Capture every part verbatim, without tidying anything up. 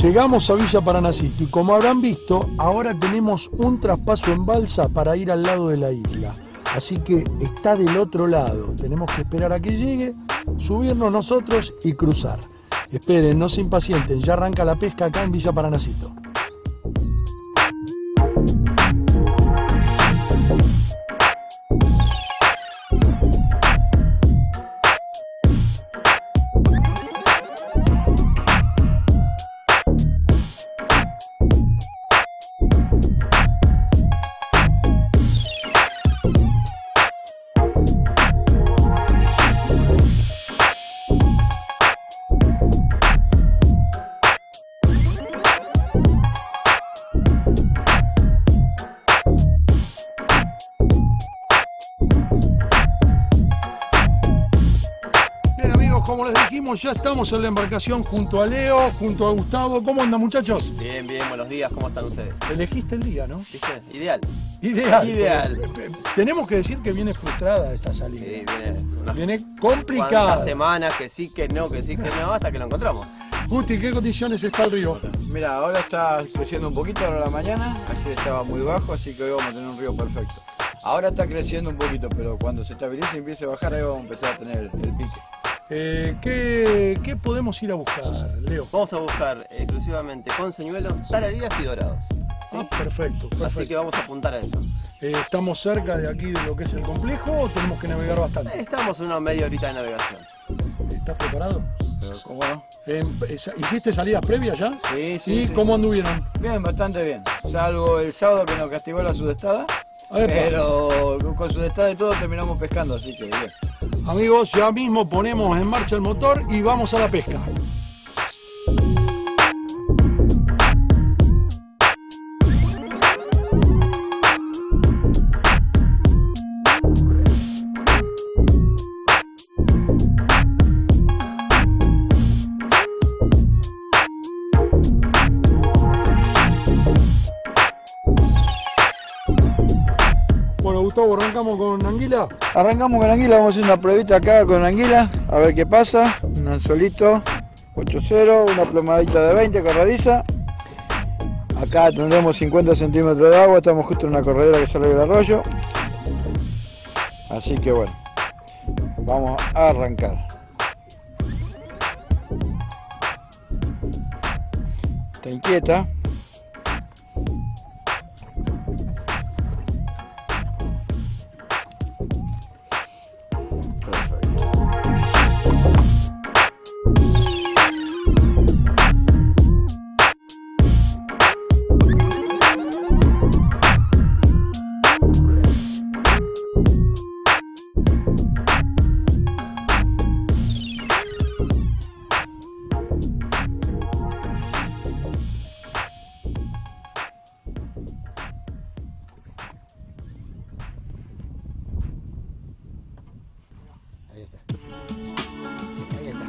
Llegamos a Villa Paranacito y como habrán visto, ahora tenemos un traspaso en balsa para ir al lado de la isla. Así que está del otro lado. Tenemos que esperar a que llegue, subirnos nosotros y cruzar. Esperen, no se impacienten, ya arranca la pesca acá en Villa Paranacito. Como les dijimos, ya estamos en la embarcación junto a Leo, junto a Gustavo. ¿Cómo andan, muchachos? Bien, bien, buenos días, ¿cómo están ustedes? Elegiste el día, ¿no? ¿Viste? Ideal. Ideal. Ideal. Tenemos que decir que viene frustrada esta salida. Sí, viene. Unas Viene complicada. cuantas semanas que sí, que no, que sí, que no, hasta que lo encontramos. Gusti, ¿en qué condiciones está el río? Mira, ahora está creciendo un poquito ahora a la mañana, ayer estaba muy bajo, así que hoy vamos a tener un río perfecto. Ahora está creciendo un poquito, pero cuando se estabilice y empiece a bajar, ahí vamos a empezar a tener el pique. Eh, ¿qué, ¿Qué podemos ir a buscar, Leo? Vamos a buscar exclusivamente con señuelos, tarariras y dorados. ¿Sí? Ah, perfecto, perfecto. Así que vamos a apuntar a eso. Eh, ¿Estamos cerca de aquí de lo que es el complejo o tenemos que navegar bastante? Estamos en una media horita de navegación. ¿Estás preparado? Pero, ¿cómo no? Eh, ¿Hiciste salidas previas ya? Sí, sí. ¿Y sí. cómo anduvieron? Bien, bastante bien. Salvo el sábado que nos castigó la sudestada. Epa. Pero con sudestada y todo terminamos pescando, así que bien. Amigos, ya mismo ponemos en marcha el motor y vamos a la pesca. Bueno, Gustavo, ¿arrancamos con anguila? Arrancamos con anguila, vamos a hacer una pruebita acá con anguila, a ver qué pasa. Un anzuelito ocho cero, una plomadita de veinte carradiza. Acá tendremos cincuenta centímetros de agua, estamos justo en una corredera que sale del arroyo. Así que bueno, vamos a arrancar. Está inquieta. Ahí está. Ahí está.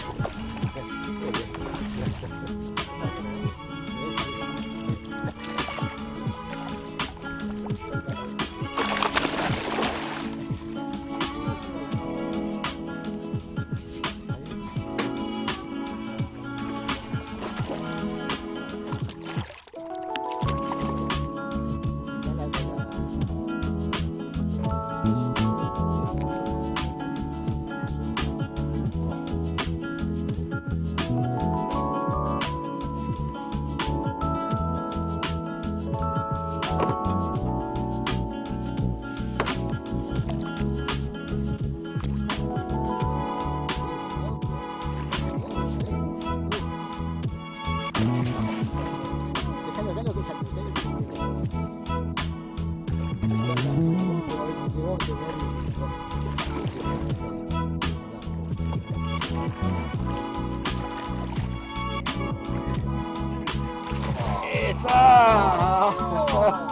Dejalo, dejalo que saque, dejalo que saque. A ver si se va a quedar. ¡Esa!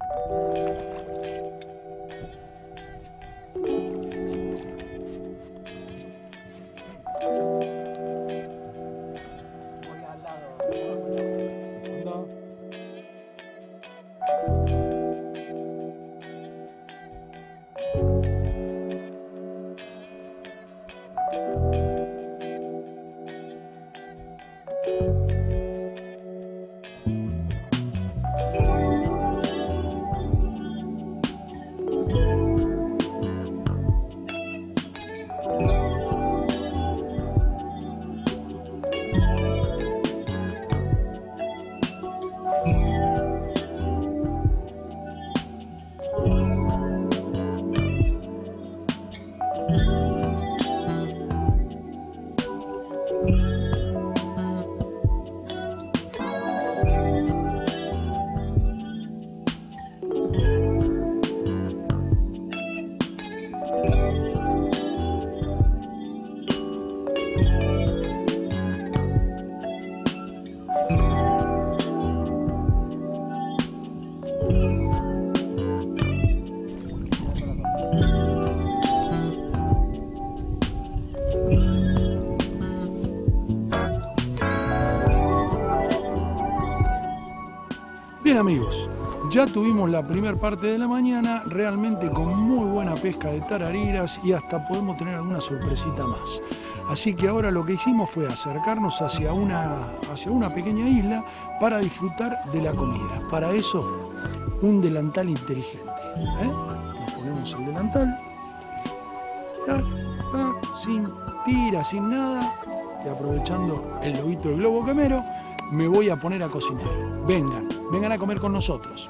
Bien amigos, ya tuvimos la primera parte de la mañana realmente con muy buena pesca de tarariras y hasta podemos tener alguna sorpresita más. Así que ahora lo que hicimos fue acercarnos hacia una, hacia una pequeña isla para disfrutar de la comida. Para eso, un delantal inteligente. ¿eh? Nos ponemos el delantal, ta, ta, sin tira, sin nada, y aprovechando el lobito del globo quemero, me voy a poner a cocinar. Vengan, vengan a comer con nosotros.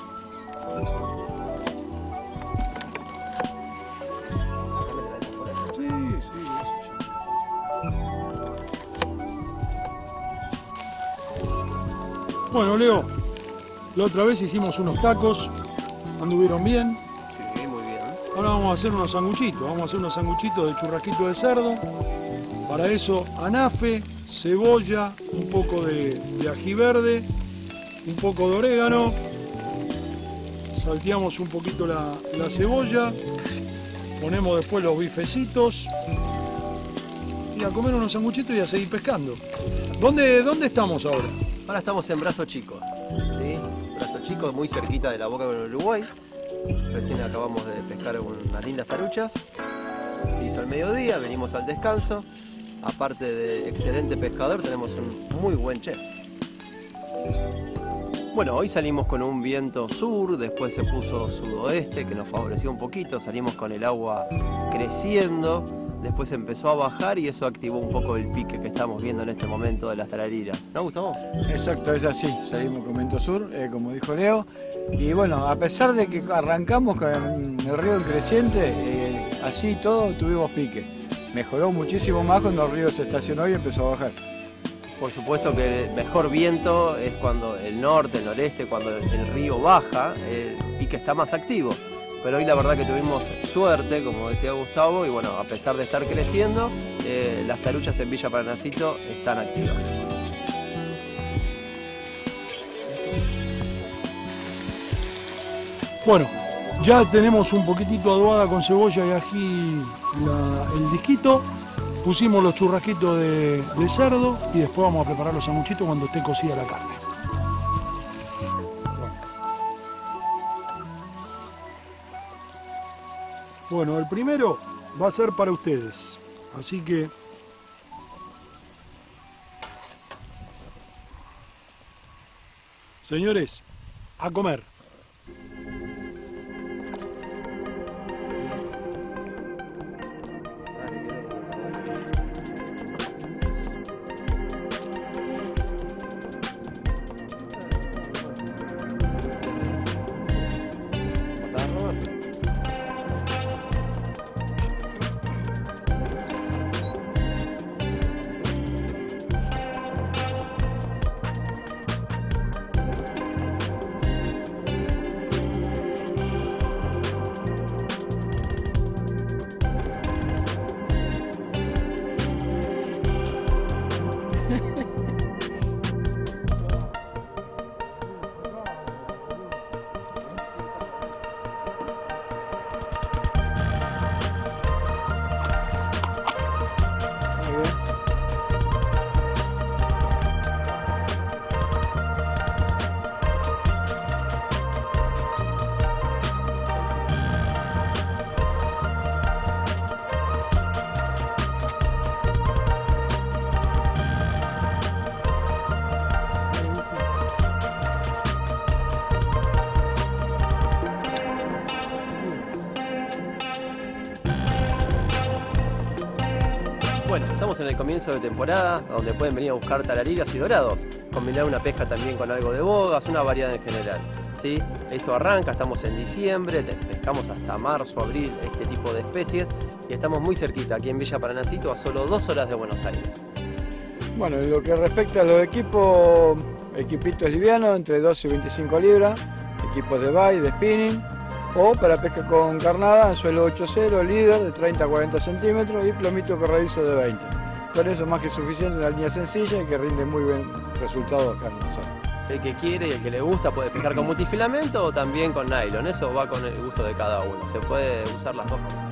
Sí, sí, eso ya. Bueno, Leo, la otra vez hicimos unos tacos, anduvieron bien. Sí, muy bien. Ahora vamos a hacer unos sanguchitos, vamos a hacer unos sanguchitos de churrasquito de cerdo. Para eso, anafe, cebolla, un poco de, de ají verde, un poco de orégano, salteamos un poquito la, la cebolla, ponemos después los bifecitos y a comer unos sanguchitos y a seguir pescando. ¿Dónde, dónde estamos ahora? Ahora estamos en Brazo Chico, ¿sí? Brazo Chico, muy cerquita de la boca con Uruguay. Recién acabamos de pescar unas lindas taruchas. Se hizo al mediodía, venimos al descanso. Aparte de excelente pescador, tenemos un muy buen chef. Bueno, hoy salimos con un viento sur, después se puso sudoeste, que nos favoreció un poquito. Salimos con el agua creciendo, después empezó a bajar y eso activó un poco el pique que estamos viendo en este momento de las tarariras. ¿No, Gustavo? Exacto, es así. Salimos con viento sur, eh, como dijo Leo. Y bueno, a pesar de que arrancamos con el río en creciente, eh, así todo tuvimos pique. Mejoró muchísimo más cuando el río se estacionó y empezó a bajar. Por supuesto que el mejor viento es cuando el norte, el noreste, cuando el río baja, el pique está más activo. Pero hoy la verdad que tuvimos suerte, como decía Gustavo, y bueno, a pesar de estar creciendo, eh, las taruchas en Villa Paranacito están activas. Bueno, ya tenemos un poquitito adobada con cebolla y ají la, el disquito. Pusimos los churrasquitos de, de cerdo y después vamos a preparar los sanguchitos cuando esté cocida la carne. Bueno, el primero va a ser para ustedes, así que señores, a comer. estamos en el comienzo de temporada, donde pueden venir a buscar tarariras y dorados, combinar una pesca también con algo de bogas, una variedad en general. ¿Sí? Esto arranca, estamos en diciembre, pescamos hasta marzo, abril este tipo de especies y estamos muy cerquita, aquí en Villa Paranacito, a solo dos horas de Buenos Aires. Bueno, en lo que respecta a los equipos, equipitos livianos entre doce y veinticinco libras, equipos de bait, de spinning, o para pesca con carnada, anzuelo ocho cero, líder de treinta a cuarenta centímetros y plomito corredizo de veinte. Con eso más que suficiente, una línea sencilla y que rinde muy buen resultado acá en la zona. El que quiere y el que le gusta puede pescar con multifilamento o también con nylon, eso va con el gusto de cada uno, se puede usar las dos cosas.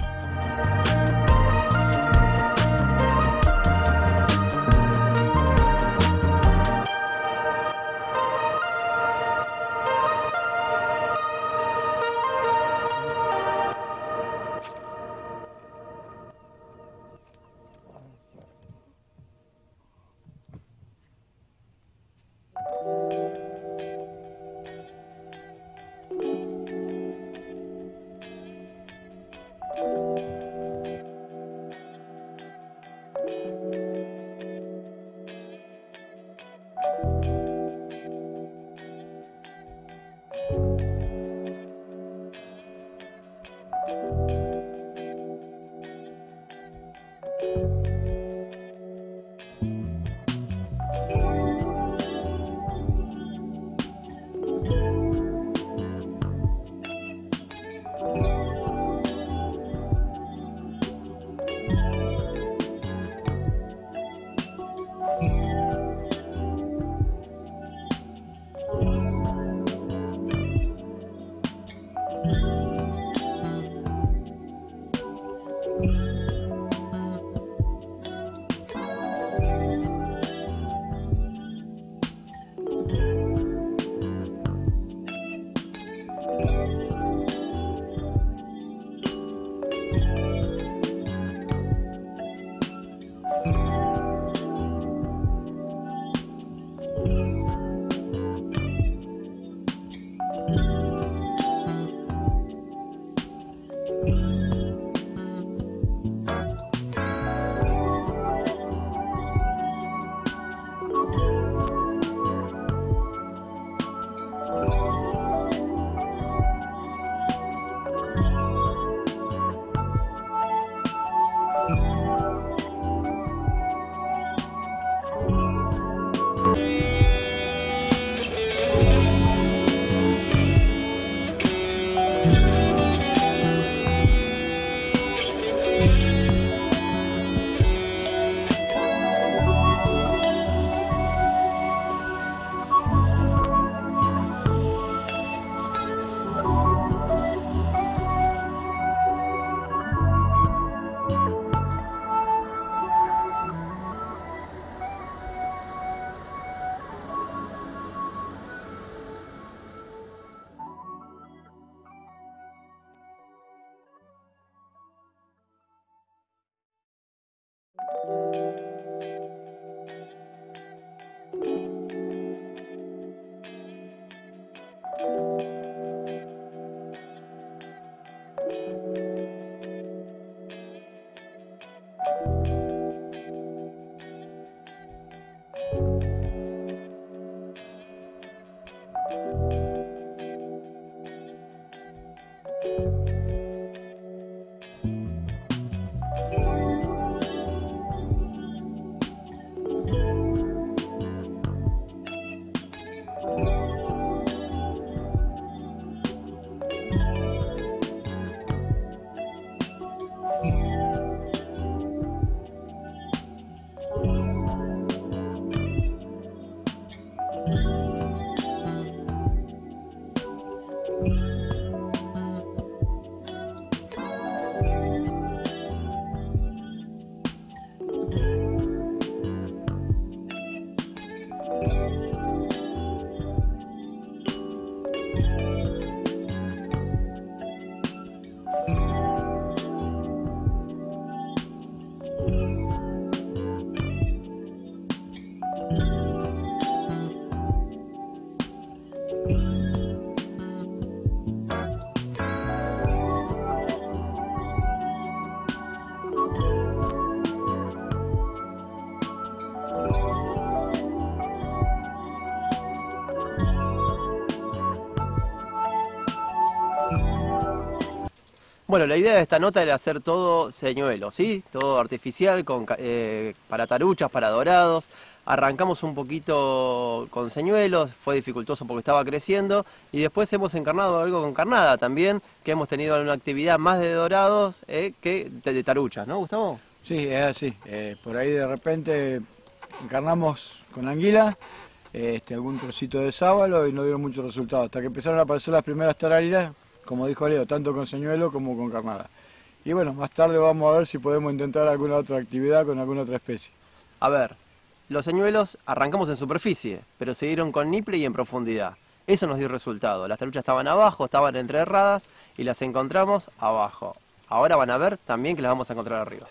Bueno, la idea de esta nota era hacer todo señuelo, ¿sí? Todo artificial, con, eh, para taruchas, para dorados. Arrancamos un poquito con señuelos, fue dificultoso porque estaba creciendo, y después hemos encarnado algo con carnada también, que hemos tenido una actividad más de dorados eh, que de, de taruchas, ¿no, Gustavo? Sí, es así. Eh, por ahí de repente encarnamos con anguila, este, algún trocito de sábalo y no dieron muchos resultados, hasta que empezaron a aparecer las primeras tarariras, como dijo Leo, tanto con señuelo como con carnada. Y bueno, más tarde vamos a ver si podemos intentar alguna otra actividad con alguna otra especie. A ver, los señuelos arrancamos en superficie, pero siguieron con niple y en profundidad. Eso nos dio resultado. Las taruchas estaban abajo, estaban entreherradas y las encontramos abajo. Ahora van a ver también que las vamos a encontrar arriba.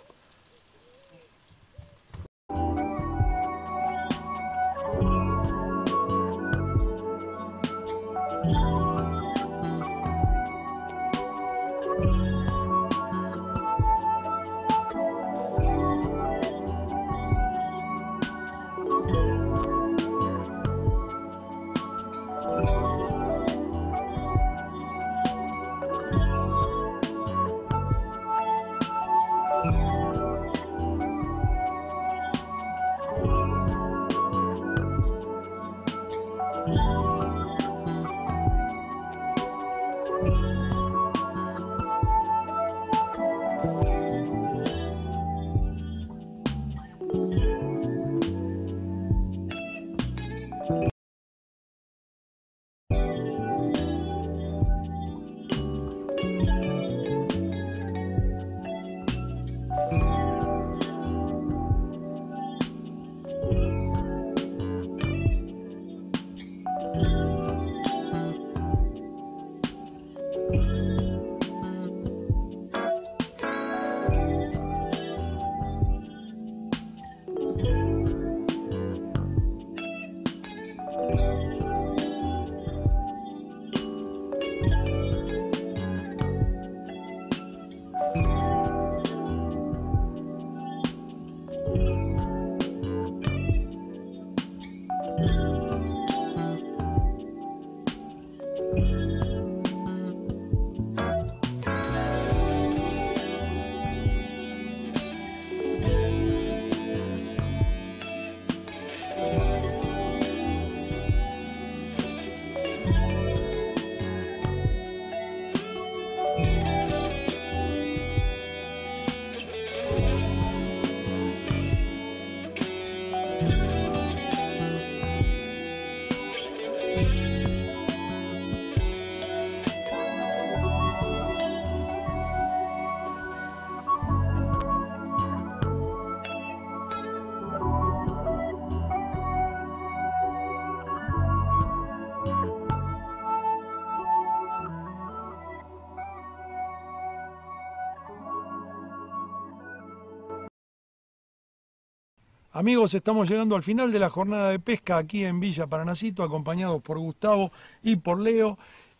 Amigos, estamos llegando al final de la jornada de pesca aquí en Villa Paranacito, acompañados por Gustavo y por Leo,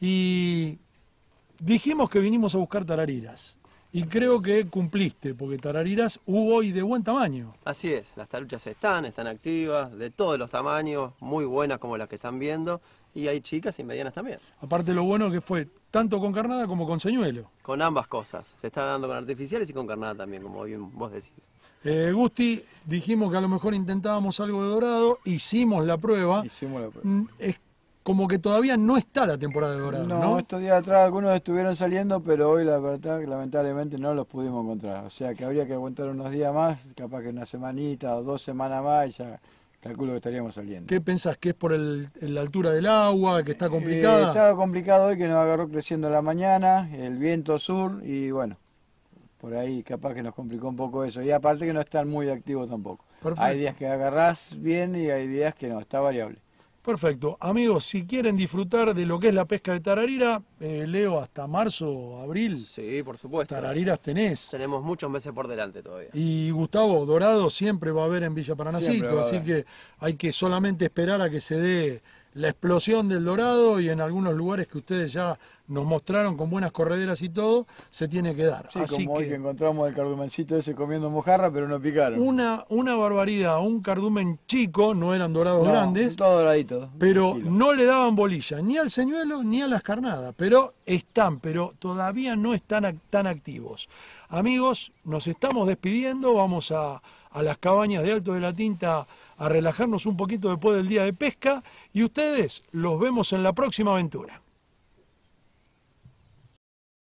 y dijimos que vinimos a buscar tarariras, y creo que cumpliste, porque tarariras hubo y de buen tamaño. Así es, las taruchas están, están activas, de todos los tamaños, muy buenas como las que están viendo, y hay chicas y medianas también. Aparte lo bueno que fue tanto con carnada como con señuelo. Con ambas cosas, se está dando con artificiales y con carnada también, como bien vos decís. Eh, Gusti, dijimos que a lo mejor intentábamos algo de dorado, hicimos la prueba. Hicimos la prueba. Es como que todavía no está la temporada de dorado, ¿no? No, estos días atrás algunos estuvieron saliendo, pero hoy la verdad que lamentablemente no los pudimos encontrar. O sea que habría que aguantar unos días más, capaz que una semanita o dos semanas más y ya calculo que estaríamos saliendo. ¿Qué pensás? ¿Que es por el, la altura del agua, que está complicada? Eh, estaba complicado hoy, que nos agarró creciendo la mañana, el viento sur y bueno, por ahí capaz que nos complicó un poco eso. Y aparte que no están muy activos tampoco. Perfecto. Hay días que agarrás bien y hay días que no, está variable. Perfecto. Amigos, si quieren disfrutar de lo que es la pesca de tararira, eh, Leo, hasta marzo, abril, Sí, por supuesto. tarariras tenés. Tenemos muchos meses por delante todavía. Y Gustavo, dorado siempre va a haber en Villa Siempre Paranacito, va a así haber. que hay que solamente esperar a que se dé la explosión del dorado y en algunos lugares que ustedes ya nos mostraron con buenas correderas y todo, se tiene que dar. Sí, Así como que, hoy que encontramos el cardumencito ese comiendo mojarra, pero no picaron. una, una barbaridad, un cardumen chico, no eran dorados No, grandes, todo doradito. pero tranquilo. no le daban bolilla ni al señuelo ni a las carnadas, pero están, pero todavía no están ac- tan activos. Amigos, nos estamos despidiendo, vamos a, a las cabañas de Alto de la Tinta a relajarnos un poquito después del día de pesca y ustedes los vemos en la próxima aventura.